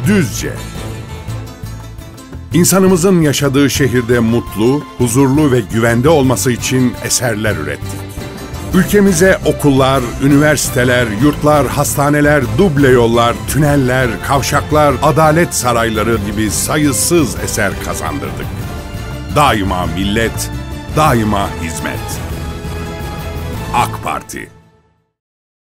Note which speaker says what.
Speaker 1: Düzce. İnsanımızın yaşadığı şehirde mutlu, huzurlu ve güvende olması için eserler ürettik. Ülkemize okullar, üniversiteler, yurtlar, hastaneler, duble yollar, tüneller, kavşaklar, adalet sarayları gibi sayısız eser kazandırdık. Daima millet, daima hizmet. AK Parti.